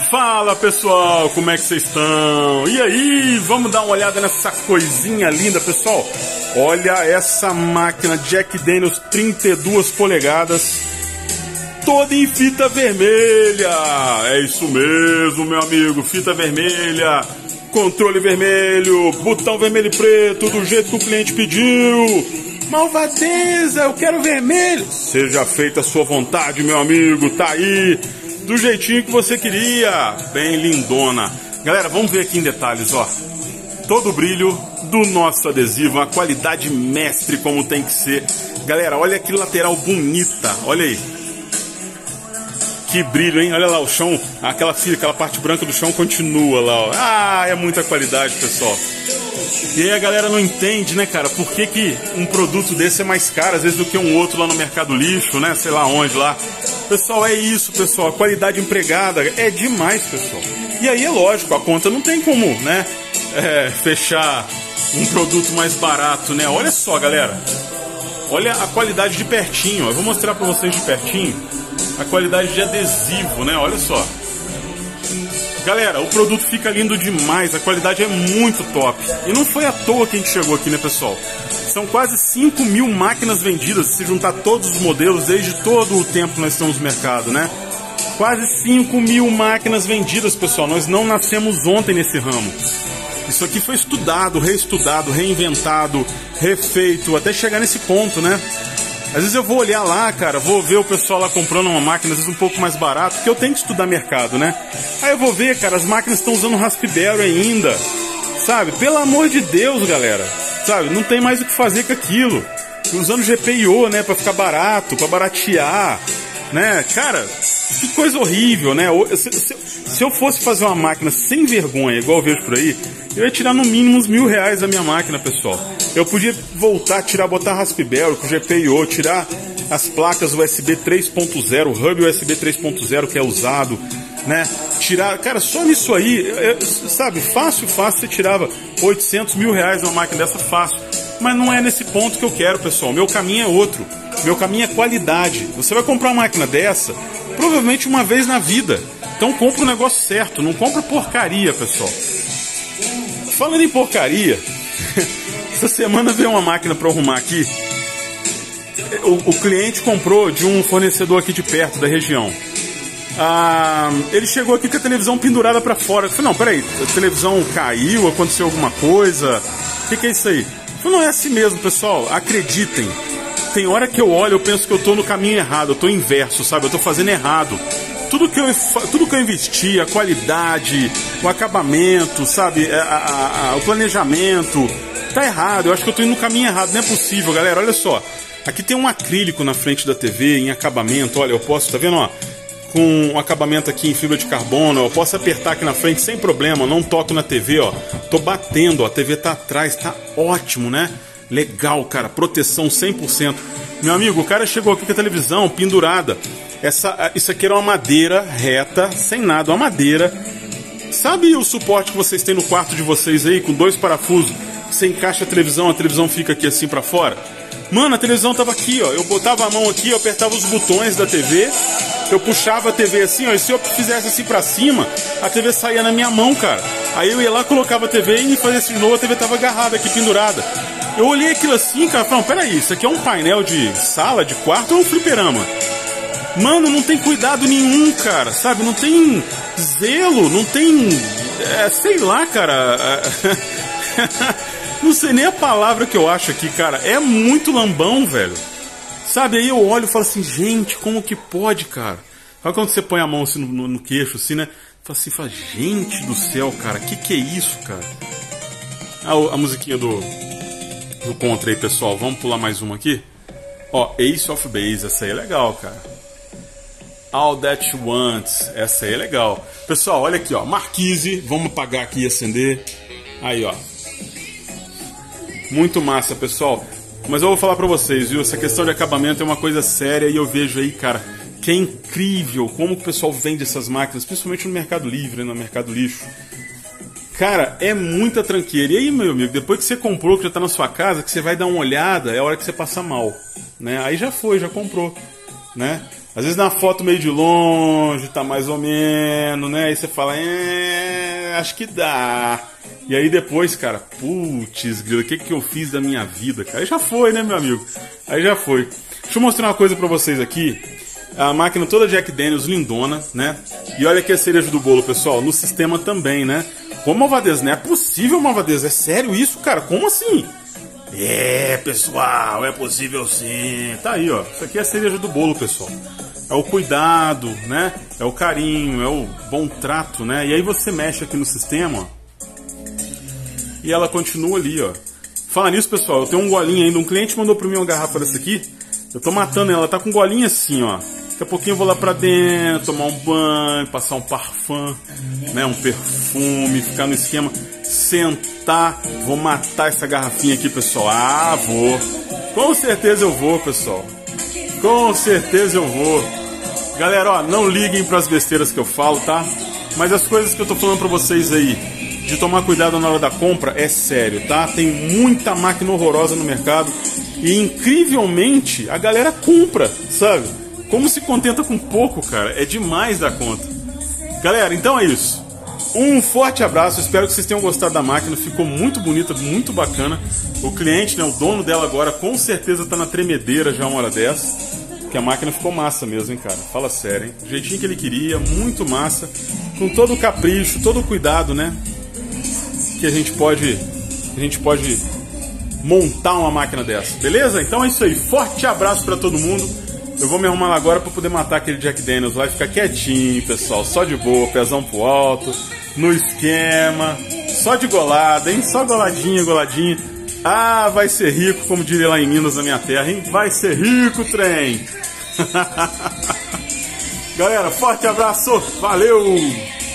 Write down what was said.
Fala pessoal, como é que vocês estão? E aí, vamos dar uma olhada nessa coisinha linda, pessoal. Olha essa máquina Jack Daniels 32 polegadas, toda em fita vermelha. É isso mesmo, meu amigo, fita vermelha, controle vermelho, botão vermelho e preto, do jeito que o cliente pediu. Malvadeza, eu quero vermelho. Seja feita a sua vontade, meu amigo, tá aí, do jeitinho que você queria, bem lindona. Galera, vamos ver aqui em detalhes, ó. Todo o brilho do nosso adesivo, a qualidade mestre como tem que ser. Galera, olha que lateral bonita, olha aí. Que brilho, hein? Olha lá o chão, aquela parte branca do chão continua lá, ó. Ah, é muita qualidade, pessoal. E aí a galera não entende, né, cara, por que um produto desse é mais caro, às vezes, do que um outro lá no Mercado Lixo, né, sei lá onde lá. Pessoal, é isso, pessoal, a qualidade empregada é demais, pessoal. E aí é lógico, a conta não tem como, né, fechar um produto mais barato, né. Olha só, galera, olha a qualidade de pertinho, eu vou mostrar pra vocês de pertinho a qualidade de adesivo, né, olha só. Galera, o produto fica lindo demais, a qualidade é muito top. E não foi à toa que a gente chegou aqui, né, pessoal? São quase 5 mil máquinas vendidas, se juntar todos os modelos, desde todo o tempo que nós estamos no mercado, né? Quase 5 mil máquinas vendidas, pessoal. Nós não nascemos ontem nesse ramo. Isso aqui foi estudado, reestudado, reinventado, refeito, até chegar nesse ponto, né? Às vezes eu vou olhar lá, cara, vou ver o pessoal lá comprando uma máquina, às vezes um pouco mais barato, porque eu tenho que estudar mercado, né? Aí eu vou ver, cara, as máquinas estão usando Raspberry ainda, sabe? Pelo amor de Deus, galera, sabe? Não tem mais o que fazer com aquilo. Usando GPIO, né, pra ficar barato, pra baratear, né? Cara, que coisa horrível, né? Se eu fosse fazer uma máquina sem vergonha, igual eu vejo por aí, eu ia tirar no mínimo uns R$1.000 da minha máquina, pessoal. Eu podia voltar, botar Raspberry com GPIO, tirar as placas USB 3.0, o hub USB 3.0 que é usado, né? Tirar, cara, só nisso aí, sabe, fácil, você tirava R$800 mil numa máquina dessa, fácil. Mas não é nesse ponto que eu quero, pessoal. Meu caminho é outro. Meu caminho é qualidade. Você vai comprar uma máquina dessa, provavelmente uma vez na vida. Então compra o negócio certo, não compra porcaria, pessoal. Falando em porcaria, essa semana veio uma máquina para arrumar aqui. O cliente comprou de um fornecedor aqui de perto, da região. Ele chegou aqui com a televisão pendurada para fora. Eu falei, não, peraí, a televisão caiu, aconteceu alguma coisa? O que é isso aí? Eu falei, não, é assim mesmo, pessoal, acreditem. Tem hora que eu olho, eu penso que eu tô no caminho errado, eu tô inverso, sabe? Eu tô fazendo errado. Tudo que eu investi, a qualidade, o acabamento, sabe? O planejamento, tá errado. Eu acho que eu tô indo no caminho errado. Não é possível, galera. Olha só. Aqui tem um acrílico na frente da TV em acabamento. Olha, eu posso, tá vendo, ó? Com um acabamento aqui em fibra de carbono. Eu posso apertar aqui na frente sem problema. Não toco na TV, ó. Tô batendo, ó. A TV tá atrás. Tá ótimo, né? Legal, cara. Proteção 100%. Meu amigo, o cara chegou aqui com a televisão pendurada. Isso aqui era uma madeira reta, sem nada, uma madeira. Sabe o suporte que vocês têm no quarto de vocês aí, com 2 parafusos? Você encaixa a televisão fica aqui assim pra fora? Mano, a televisão tava aqui, ó. Eu botava a mão aqui, eu apertava os botões da TV, eu puxava a TV assim, ó. E se eu fizesse assim pra cima, a TV saía na minha mão, cara. Aí eu ia lá, colocava a TV e fazia assim de novo, a TV tava agarrada aqui, pendurada. Eu olhei aquilo assim, cara, falei, não, peraí, isso aqui é um painel de sala, de quarto ou um fliperama? Mano, não tem cuidado nenhum, cara, sabe? Não tem zelo, não tem... sei lá, cara... não sei nem a palavra que eu acho aqui, cara. É muito lambão, velho. Sabe, aí eu olho e falo assim, gente, como que pode, cara? Sabe quando você põe a mão assim no queixo, assim, né? Fala, gente do céu, cara, que é isso, cara? A musiquinha do Contra aí, pessoal. Vamos pular mais uma aqui? Ó, Ace of Base, essa aí é legal, cara. All That You Want, essa aí é legal. Pessoal, olha aqui, ó, Marquise, vamos apagar aqui e acender. Aí, ó. Muito massa, pessoal. Mas eu vou falar pra vocês, viu? Essa questão de acabamento é uma coisa séria e eu vejo aí, cara, que é incrível como o pessoal vende essas máquinas, principalmente no Mercado Livre, no Mercado Lixo. Cara, é muita tranqueira. E aí, meu amigo, depois que você comprou, que já tá na sua casa, que você vai dar uma olhada, é a hora que você passa mal, né? Aí já foi, já comprou, né? Às vezes na foto meio de longe, tá mais ou menos, né? Aí você fala, acho que dá. E aí depois, cara, putz, grilo, o que eu fiz da minha vida, cara? Aí já foi, né, meu amigo? Aí já foi. Deixa eu mostrar uma coisa pra vocês aqui. A máquina toda Jack Daniels, lindona, né? E olha aqui a cereja do bolo, pessoal, no sistema também, né? Como malvadeza, não é possível, malvadeza. É sério isso, cara? Como assim? Pessoal, é possível sim. Tá aí, ó. Isso aqui é a cereja do bolo, pessoal. É o cuidado, né? É o carinho, é o bom trato, né? E aí você mexe aqui no sistema, ó. E ela continua ali, ó. Fala nisso, pessoal, eu tenho um golinho ainda. Um cliente mandou pra mim uma garrafa dessa aqui. Eu tô matando ela, tá com um golinho assim, ó. Daqui a pouquinho eu vou lá pra dentro, tomar um banho, passar um parfum, né? Um perfume, ficar no esquema, sentar. Vou matar essa garrafinha aqui, pessoal. Ah, vou. Com certeza eu vou, pessoal. Com certeza eu vou. Galera, ó, não liguem pras besteiras que eu falo, tá? Mas as coisas que eu tô falando pra vocês aí, de tomar cuidado na hora da compra, é sério, tá? Tem muita máquina horrorosa no mercado e, incrivelmente, a galera compra, sabe? Como se contenta com pouco, cara. É demais da conta. Galera, então é isso. Um forte abraço, espero que vocês tenham gostado da máquina. Ficou muito bonita, muito bacana. O cliente, né, o dono dela agora, com certeza tá na tremedeira já uma hora dessa. Porque a máquina ficou massa mesmo, hein, cara? Fala sério, hein? Do jeitinho que ele queria, muito massa. Com todo o capricho, todo o cuidado, né? Que a gente pode montar uma máquina dessa, beleza? Então é isso aí, forte abraço pra todo mundo. Eu vou me arrumar lá agora pra poder matar aquele Jack Daniels lá e ficar quietinho, pessoal, só de boa, pezão pro alto, no esquema, só de golada, hein? Só goladinha, goladinha. Ah, vai ser rico, como diria lá em Minas, na minha terra, hein? Vai ser rico, trem! Galera, forte abraço, valeu!